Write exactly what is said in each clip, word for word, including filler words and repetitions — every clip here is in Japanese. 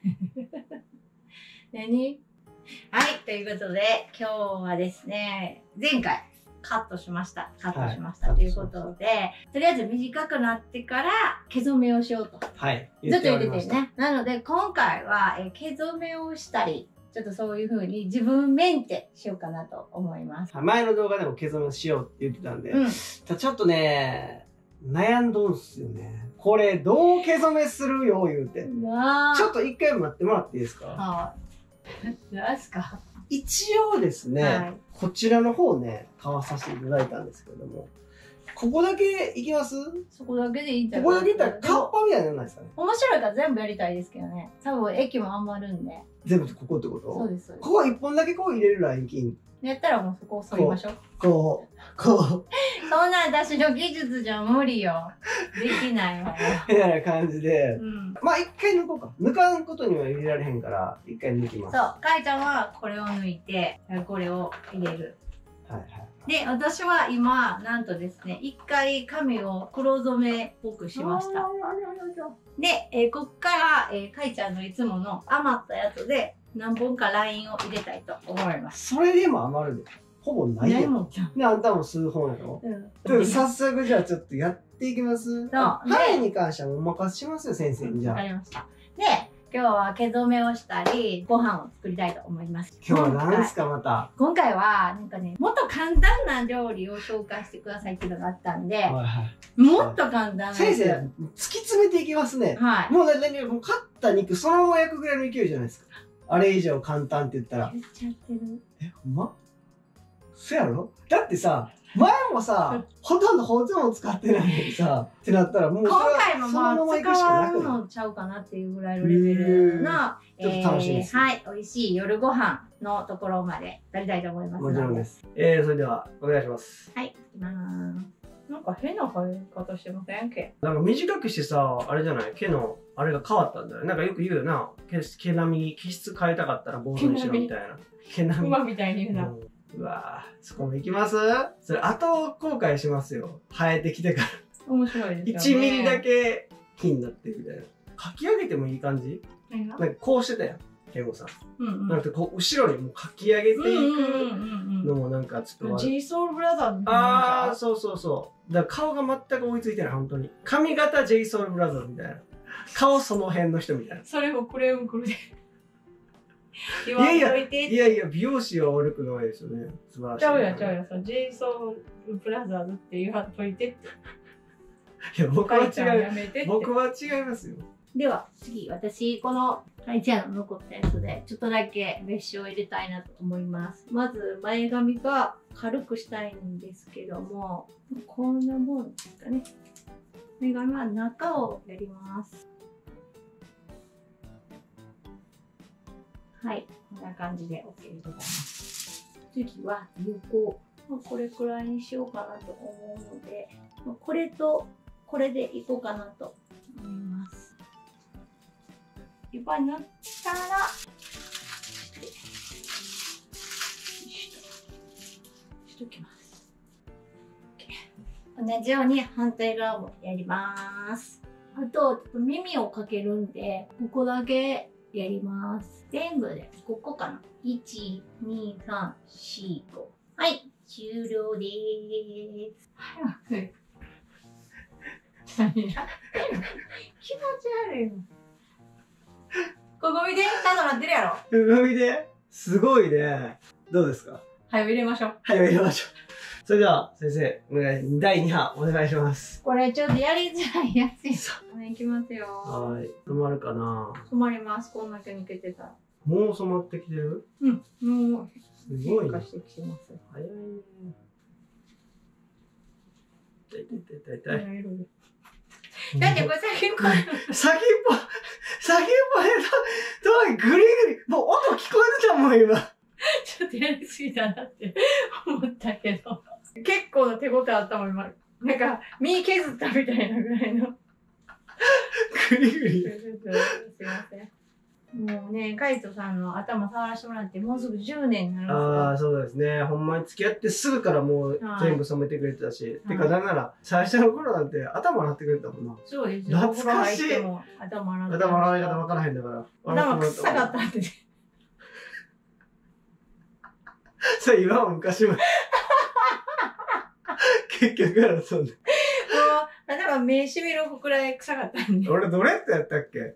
何？はい、ということで、今日はですね、前回カットしました。カットしました、はい、ということで、とりあえず短くなってから毛染めをしようと。 はい。 ずっと言っててね。なので、今回はえ毛染めをしたり、ちょっとそういう風に自分メンテしようかなと思います。 前の動画でも毛染めをしようって言ってたんで、うん、ちょっとね、悩んどんすよね。これどう毛染めするよ言うて。ちょっと一回待ってもらっていいですか？ はい。何すか？ 一応ですね、はい、こちらの方ね、買わさせていただいたんですけれども、ここだけいきます？ そこだけでいいんじゃない？ ここだけいったらカッパみたいにならないですかね？ 面白いから全部やりたいですけどね。多分駅も余るんで。 全部ここってこと？ そうです、そうです。 ここ一本だけこう入れるライン金。 やったらもうそこを剃りましょう。 こう、こう。 そんな私の技術じゃ無理よ。できないわよ。 みたいな感じで。 うん、 まあ一回抜こうか。抜かんことには入れられへんから、一回抜きます。 そう。かいちゃんはこれを抜いて、これを入れる。 はいはい。 で、私は今、なんとですね、一回髪を黒染めっぽくしました。で、えー、こっから、えー、かいちゃんのいつもの余ったやつで、何本かラインを入れたいと思います。 それでも余るで。ほぼないで。で、あんたも数本やろ。うん。早速じゃあちょっとやっていきます。そう。はいに関してはお任せしますよ、先生に。じゃあ。 わかりました。で、今日は毛染めをしたり、ご飯を作りたいと思います。 今日は何ですか、また。 今回は、なんかね、もっと簡単な料理を紹介してくださいっていうのがあったんで、はいはい、もっと簡単な。 先生、突き詰めていきますね。はい。もうだってもう買った肉そのまま焼くぐらいの勢いじゃないですか。あれ以上簡単って言ったら。 言っちゃってる。 え、ほんま？そやろ？だってさ、前もさ、ほとんど包丁も使ってないのにさ、ってなったらもう今回もまあ使うのちゃうかなっていうぐらいのレベルの、 ちょっと楽しみです。 はい、美味しい夜ご飯のところまでやりたいと思います。 もちろんです。えー、それではお願いします。 はい、いきます。なんか変な生え方してません？毛。 なんか短くしてさ、あれじゃない？毛のあれが変わったんだよ。なんかよく言うよな。毛、毛並み、毛質変えたかったら坊主にしろみたいな。 毛並み。馬みたいに言うな。うん、 うわぁ、そこも行きます？それ後後悔しますよ。生えてきてから。 面白いですよね。 いちミリだけ木になってるみたいな。かき上げてもいい感じ？なんかこうしてたやん。ケンゴさん。うんうん、なんかこう後ろにもうかき上げていくのもなんかちょっと。 ジーソウルブラザーみたいな。 ああ、そうそうそう。だから顔が全く追いついてない、本当に。髪型ジェイソウルブラザーみたいな。顔その辺の人みたいな。 それもクレームくるで。 いやいや、いやいや、美容師は悪くないですよね。素晴らしい。 ちゃうやちゃうや、そのジェイソウルブラザーズって言わんといてって。 いや、僕は違う。僕は違いますよ。 では次、私このかいちゃんの残ったやつでちょっとだけメッシュを入れたいなと思います。まず前髪が軽くしたいんですけども、こんなもんですかね。前髪は中をやります。はい、こんな感じで OK でございます。次は横、これくらいにしようかなと思うので、これとこれでいこうかなと思います。いっぱい塗ったら、しときます。同じように反対側もやります。あと、ちょっと耳をかけるんで、ここだけやります。全部でごこかな。いち、に、さん、よん、ご。はい、終了でーす。早く。何やってんの？気持ち悪いの。ここ見て、ちゃんとなってるやろ。ここ見て。すごいね。どうですか？ はい、入れましょう。 はい、入れましょう。それでは、先生、お願い、だいに波、お願いします。 これちょっとやりづらいやつです。はい、いきますよ。 はい。染まるかな？ 染まります。こんだけ抜けてたら。 もう染まってきてる？ うん。もう、 すごいね。 変化してきてます。 早いね。痛い痛い痛い痛い痛い。 だってこれ先っぽ、先っぽ、先っぽで、グリグリ、もう音聞こえてたもん、今。 ちょっとやりすぎたなって思ったけど。結構な手応えあったもん、今。なんか、身削ったみたいなぐらいの。 グリグリ。 すいません。 もうね、カイトさんの頭触らせてもらってもうすぐじゅうねんになるんですよ。 ああ、そうですね。ほんまに付き合ってすぐからもう全部染めてくれてたし。てか、なんなら最初の頃なんて頭洗ってくれたもんな。 そうですよ。 懐かしい。 頭洗って。 頭洗い方分からへんだから。 頭臭かったって。 それ今も昔も。結局やろ、そんな。もう、 頭目しびるくらい臭かったんで。 俺どれってやったっけ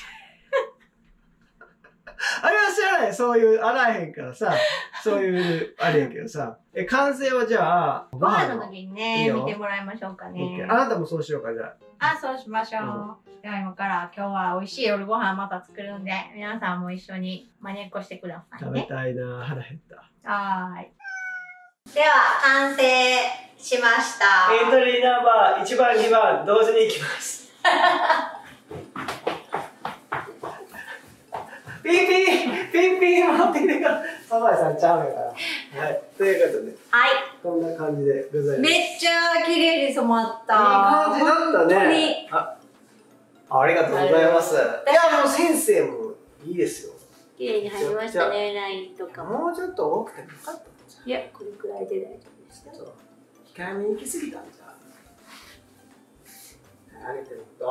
あれは知らない。そういう、洗えへんからさ、そういう、あれやけどさ。え、完成はじゃあ、 ご飯の時にね、いい見てもらいましょうかね。 あなたもそうしようか、じゃあ。あ、そうしましょう。うん、では今から今日は美味しい夜ご飯また作るんで、皆さんも一緒にまねっこしてくださいね。 食べたいな、腹減った。 はーい。では、完成しました。 エントリーナンバーいちばん、にばん、同時に行きます。ピーピーピーピー持ってきてから。サザエさんちゃうんやから。はい。ということで。 はい。 こんな感じでございます。 めっちゃ綺麗に染まった。 いい感じだったね。あ、ありがとうございます。いや、もう先生もいいですよ。 綺麗に入りましたね、ラインとかも。 もうちょっと多くてもよかったんじゃん。 いや、これくらいで大丈夫でした。 そう。控えめに行き過ぎたんじゃん。あげてること。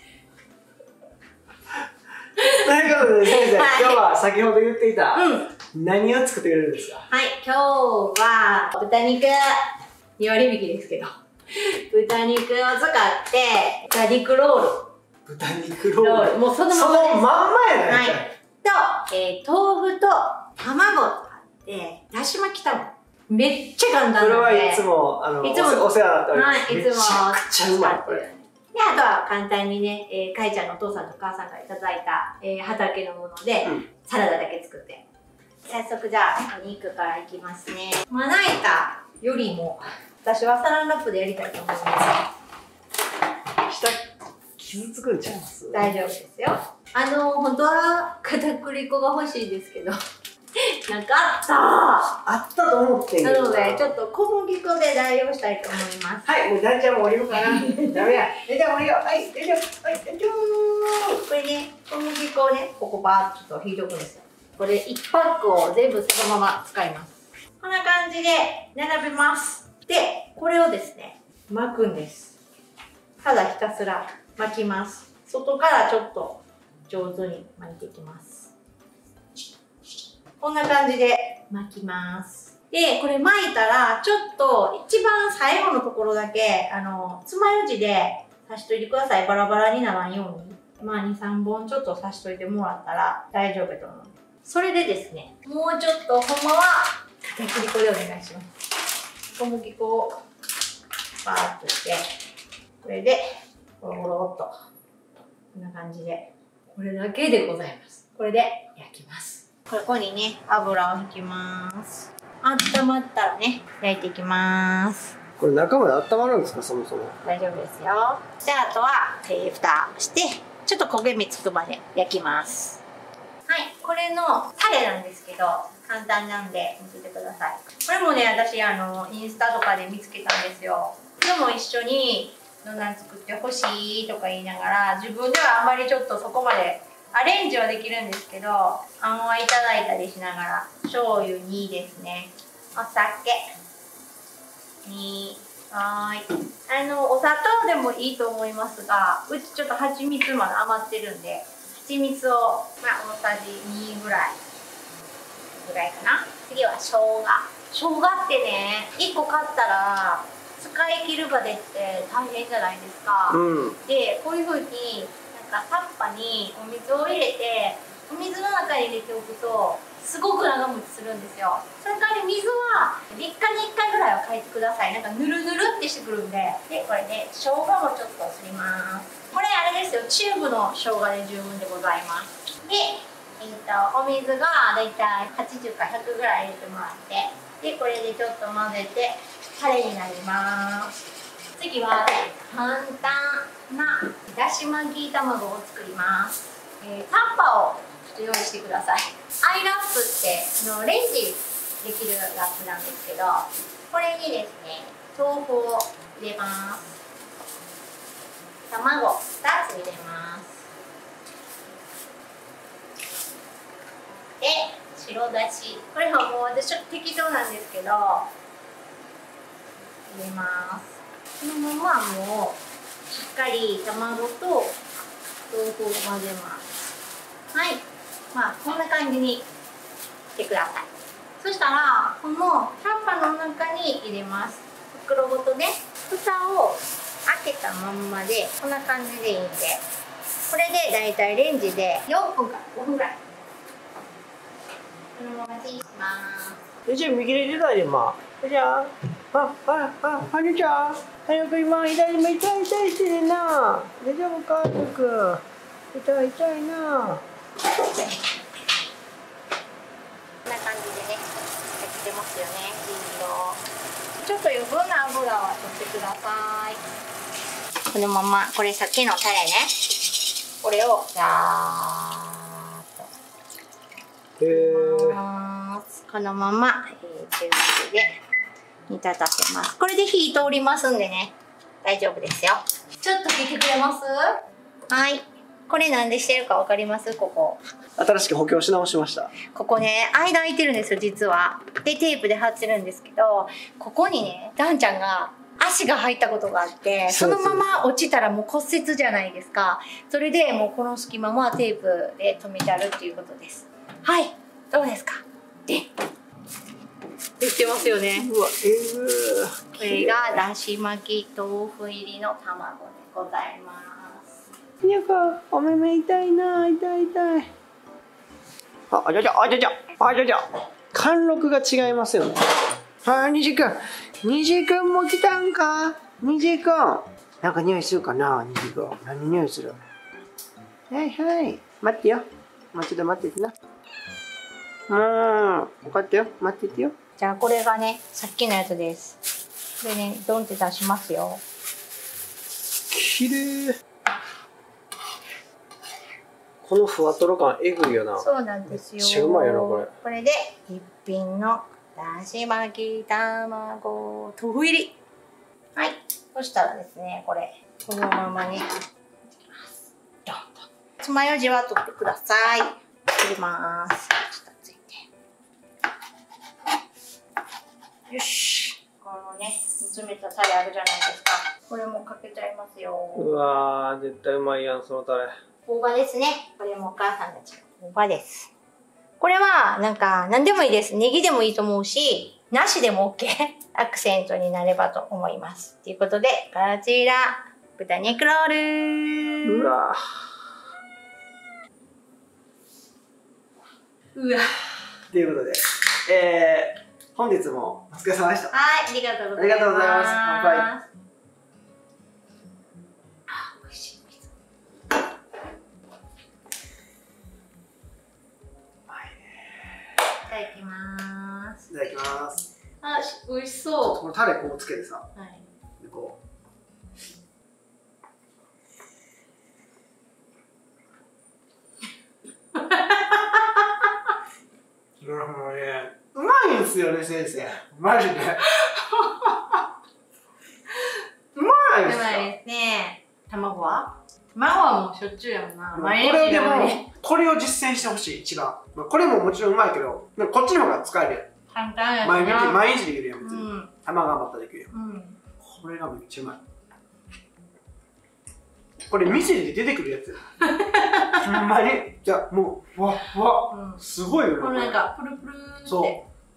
ということで先生、はい、今日は先ほど言っていた、うん、何を作ってくれるんですか？ はい、今日は豚肉に割引ですけど豚肉を使って豚肉ロール豚肉ロールもうそのままです。 そのまんまやね、 はい、と、えー、豆腐と卵とあってだし巻き卵めっちゃ簡単なのでこれはいつもあのいつもお世話になっております。はい、いつもめちゃくちゃうまいこれ。 で、あとは簡単にね、えー、かいちゃんのお父さんとお母さんからいただいた、えー、畑のもので、うん、サラダだけ作って。早速じゃあ、お肉からいきますね。まな板よりも、私はサランラップでやりたいと思います。 下、傷つくんちゃいます？ 大丈夫ですよ。あのー、本当は片栗粉が欲しいですけど、なんかあったあったと思ってんけどな。 ので、ちょっと小麦粉で代用したいと思います。 はい、もうダンちゃんも降りようかな。ダメや。じゃあ降りよう。はい、大丈夫。はい、大丈夫。 これね、小麦粉をね、ここバーッとちょっと引いておくんですよ。これいちパックを全部そのまま使います。こんな感じで並べます。で、これをですね、巻くんです。ただひたすら巻きます。外からちょっと上手に巻いていきます。こんな感じで巻きます。で、これ巻いたら、ちょっと一番最後のところだけ、あの、爪楊枝で刺しといてください。バラバラにならんように。まあ、に、さんぼんちょっと刺しといてもらったら大丈夫と思う。それでですね、もうちょっとほんまは片栗粉でお願いします。小麦粉をバーッとして、これでゴロゴロっと、こんな感じで、これだけでございます。これで焼きます。ここにね、油を引きます。温まったらね、焼いていきます。 これ中まで温まるんですか、そもそも。 大丈夫ですよ。じゃあ、あとは、えー、蓋して、ちょっと焦げ目つくまで焼きます。はい、これのタレなんですけど、簡単なんで見ててください。これもね、私、あの、インスタとかで見つけたんですよ。でも一緒に、どんなん作ってほしいとか言いながら、自分ではあんまりちょっとそこまでアレンジはできるんですけど、あんはいただいたりしながら、醤油にですね、お酒に、はーい。あの、お砂糖でもいいと思いますが、うちちょっと蜂蜜まだ余ってるんで、蜂蜜を、まあ、大さじにぐらい、ぐらいかな。次は生姜。生姜ってね、いっこ買ったら、使い切るまでって大変じゃないですか。うん、で、こういう風に、なんかタッパにお水を入れて、お水の中に入れておくと、すごく長持ちするんですよ。それから水はみっかにいっかいぐらいは変えてください。なんかぬるぬるってしてくるんで。で、これで生姜もちょっとすります。これあれですよ、チューブの生姜で十分でございます。で、えーと、お水がだいたいはちじゅうかひゃくぐらい入れてもらって、で、これでちょっと混ぜて、タレになります。次は簡単なだし巻き卵を作ります。えー、タッパーをちょっと用意してください。アイラップってのレンジできるラップなんですけど、これにですね、豆腐を入れます。卵ふたつ入れます。 白だし、これはもう私ちょっと適当なんですけど入れます。このままもうしっかり卵と豆腐を混ぜます。はい、まあこんな感じにしてください。そしたらこのタッパーの中に入れます。袋ごとね、蓋を開けたまんまでこんな感じでいいんで、これでだいたいレンジでよんぷんからごふんぐらいこのままチンします。 이제 미기를 이마. 자, 아, 아, 아, 하니자. 하니까 이마 이다 이마 이다 이다 이시나. 내가 볼까 그. 이다 이다 이나. こんな感じでね、焼けてますよね、いい色。ちょっと余分な油は取ってください。このまま、これさっきのタレね。これをザーッと。へー。このまま、えー、中火で煮立たせます。これで火通りますんでね、大丈夫ですよ。ちょっと聞いてくれます？はい。これなんでしてるかわかります？ここ。 新しく補強し直しました。 ここね、間空いてるんですよ、実は。で、テープで貼ってるんですけど、ここにね、ダンちゃんが足が入ったことがあって、そのまま落ちたらもう骨折じゃないですか。それでもうこの隙間はテープで留めてあるっていうことです。はい、どうですか？で、できてますよね。 うわ、えぐー。 これがだし巻き豆腐入りの卵でございます。 にゃか、お目目痛いな、痛い痛い。あ、あじゃじゃ、あじゃじゃ、あじゃじゃ。貫禄が違いますよね。あ、にじくん。にじくんも来たんか？にじくん。なんか匂いするかな、にじくん。何匂いする？はいはい。待ってよ。もうちょっと待っててな。もう、分かったよ。待っててよ。 じゃあこれがね、さっきのやつです。これね、ドンって出しますよ。 きれい。このふわとろ感えぐいよな。 そうなんですよ。 めっちゃうまいよな、これ。 これで一品のだし巻き卵豆腐入り。はい。そしたらですね、これこのままにドンと爪楊枝は取ってください。切ります。ちょっとついて。よし。このね、煮詰めたタレあるじゃないですか。これもかけちゃいますよ。 うわー、絶対うまいやん、そのタレ。 大葉ですね。これもお母さんたちの大葉です。これは、なんか、何でもいいです。ネギでもいいと思うし、なしでも OK。アクセントになればと思います。ということで、こちら、豚肉ロール。 うわうわということで、えー、本日もお疲れ様でした。 はい、ありがとうございます。 ありがとうございます。乾杯。いただきます。いただきます。 あ、美味しそう。 このタレこうつけてさ、 はい、 でこう。なるほどね。うまいんすよね、先生。マジで。うまいっすか。 うまいですね。卵は？卵はもうしょっちゅうやもんな。 これでも、これを実践してほしい、一番。これももちろんうまいけど、こっちの方が使えるやん。 簡単や毎日、毎日できるやん、別に。 うん、 卵が余ったらできるやん。うん、これがめっちゃうまい。これ、店で出てくるやつ。ほんまに。じゃあ、もう、ふわふわ。うん、すごいよね。 これなんか、プルプルって。 そう。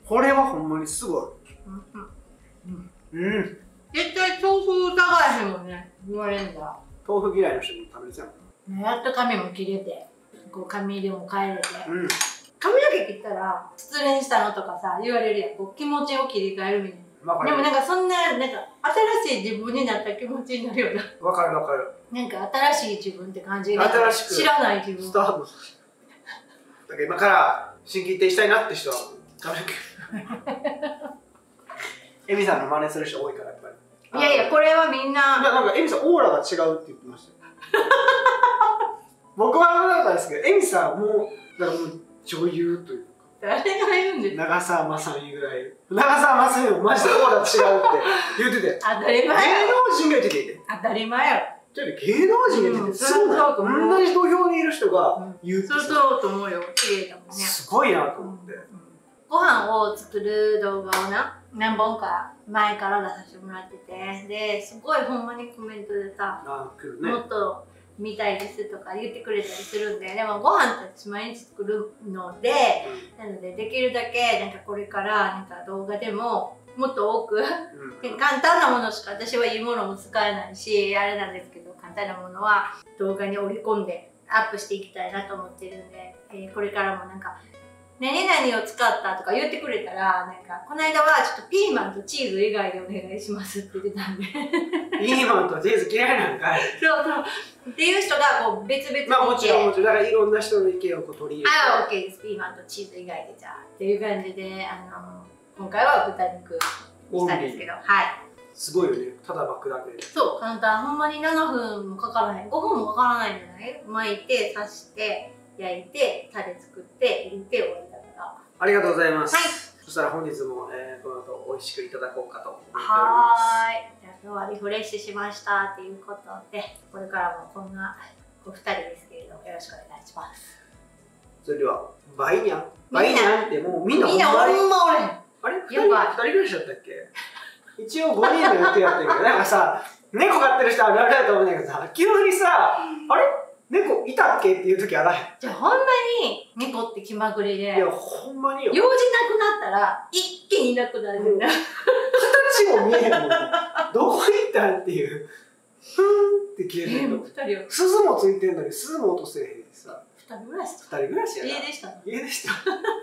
これはほんまにすごい。うん。うん。 絶対豆腐高いへんもんね。言われんだ。 豆腐嫌いの人も食べれちゃう。 やっと髪も切れて、こう髪でも変えれて。 うん。 髪の毛切ったら、失恋したのとかさ、言われるやん。こう気持ちを切り替えるみたいな。でもなんかそんな、なんか新しい自分になった気持ちになるよな。 わかるわかる。 なんか新しい自分って感じが。 新しく。 知らない自分。 スタート。だから今から心機一転したいなって人は、髪の毛。エミさんの真似する人多いから、やっぱり。 いやいや、これはみんな。 なんかエミさんオーラが違うって言ってましたよ。僕はなんかですけど、エミさんもう、なんかもう女優というか。 誰が言うんですか？ 長澤まさみぐらい。長澤まさみもマジでオーラ違うって言ってて。 当たり前やろ。 芸能人が言ってて。 当たり前やろ。 じゃあ芸能人ってすごいな。同じ土俵にいる人が言うってそうそうと思うよ。綺麗だもんね。 すごいなと思って。 ご飯を作る動画をな、何本か前から出させてもらってて、で、すごいほんまにコメントでさ、もっと見たいですとか言ってくれたりするんで、でもご飯って私毎日作るので、なのでできるだけなんかこれからなんか動画でももっと多く、うん、簡単なものしか私はいいものも使えないし、あれなんですけど、簡単なものは動画に織り込んでアップしていきたいなと思ってるんで、えー、これからもなんか何々を使ったとか言ってくれたら、なんかこの間はちょっとピーマンとチーズ以外でお願いしますって言ってたんでピーマンとチーズ嫌いなんかい。 そうそうっていう人がこう別々にいて、 まあもちろんもちろんだからいろんな人の意見をこう取り入れて、 ああ OK です、ピーマンとチーズ以外でじゃあっていう感じで、あの今回は豚肉にしたんですけど、はい。 すごいよね、ただ巻くだけで。 そう、簡単。ほんまにななふんもかからない。ごふんもかからないんじゃない？巻いて、刺して、焼いて、タレ作って、入れて終わりだから。 ありがとうございます。 はい。 そしたら本日も、えー、この後美味しくいただこうかと思っております。 はーい。じゃあ今日はリフレッシュしましたっていうことで、これからもこんなお二人ですけれども、よろしくお願いします。 それでは、バイニャンバイニャンってもうみんなみんなほんま俺。 あれふたりぐらいしだったっけ？一応ごにんの予定やってるけど、なんかさ、猫飼ってる人はあるあるだと思うんだけどさ、急にさ、あれ猫いたっけっていう時あらへん。 じゃあほんまに猫って気まぐれで、 いやほんまによ。 用事なくなったら一気にいなくなるんだよ。 形も見えへんもん。どこ行ったんっていう。ふーんって消えてるの。鈴もついてんのに鈴も音せえへんしさ。 二人暮らし。 二人暮らしやな。 家でした。 家でした。